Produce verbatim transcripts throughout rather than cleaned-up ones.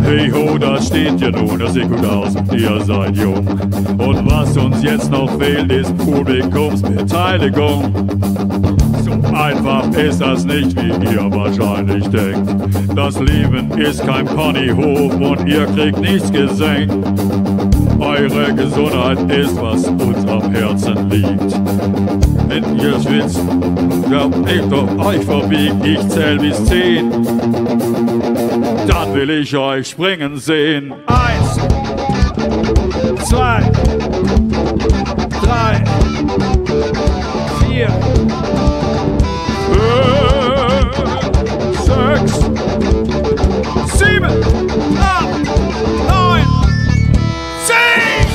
Hey ho, da steht ja nun, das sieht gut aus, ihr seid jung. Und was uns jetzt noch fehlt, ist Publikumsbeteiligung. So einfach ist das nicht, wie ihr wahrscheinlich denkt. Das Leben ist kein Ponyhof und ihr kriegt nichts geschenkt. Eure Gesundheit ist, was uns am Herzen liegt. Wenn ihr schwitzt, glaubt ich doch euch verbiegt, ich zähl bis zehn. Dann will ich euch springen sehen. Eins, zwei, drei, vier, fünf, sechs, sieben, acht, neun, zehn.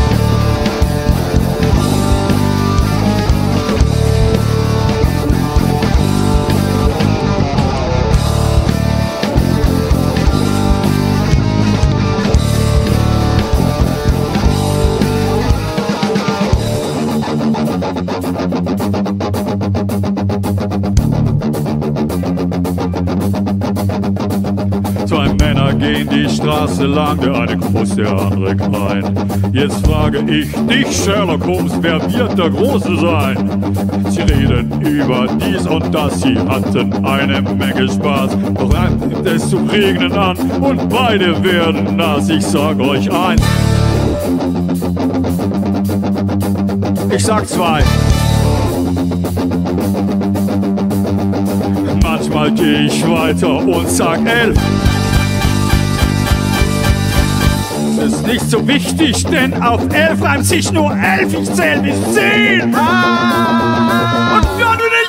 Zwei Männer gehen die Straße lang, der eine groß, der andere klein. Jetzt frage ich dich, Sherlock Holmes, wer wird der Große sein? Sie reden über dies und das, sie hatten eine Menge Spaß. Doch dann fängt es zu regnen an und beide werden nass. Ich sag euch eins, ich sag zwei. Manchmal geh ich weiter und sag elf. Das ist nicht so wichtig, denn auf elf reimt sich nur elf. Ich zähl bis zehn. Und dann will ich